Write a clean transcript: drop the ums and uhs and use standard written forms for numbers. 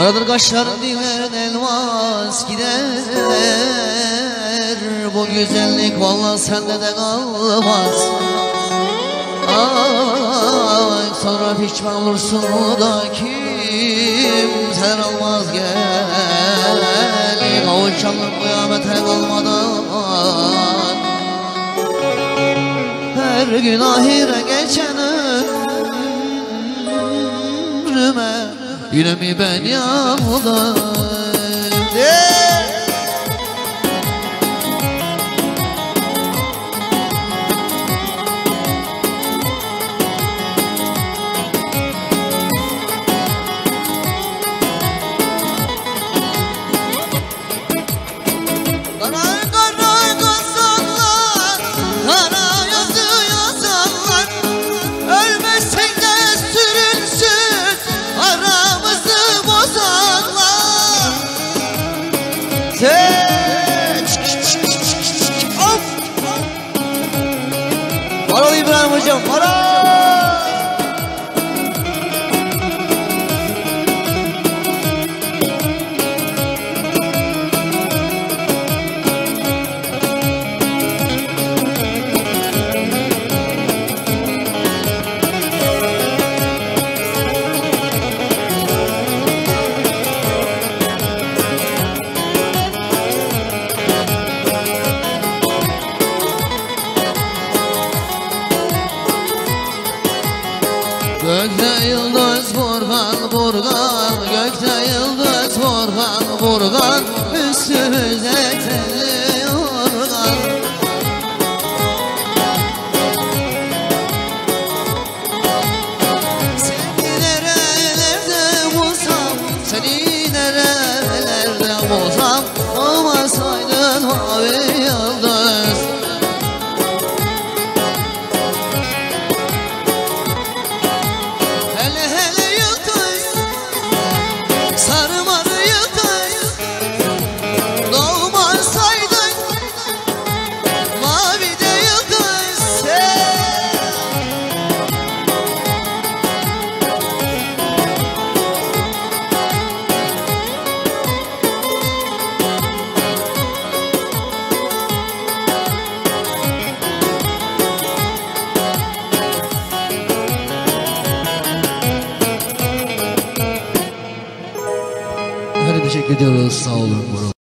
Karadır kaşların dilen elmas gider. Bu güzellik vallahi sende de kalmaz. Ay, sonra pişman olursun da kimseler almaz gel. Kavuşalım kıyamete kalmadan. Her gün ahire geçen ömrüme yine mi ben yandım? Para İbrahim hocam, para! Gökte yıldız vurgan vurgan, gökte yıldız vurgan vurgan, üstümüze telli yorgan. Seni nerelerde bulsam, seni nerelerde bulsam, olmasaydın mavi yıldız. Teşekkür ediyoruz. Sağ olun.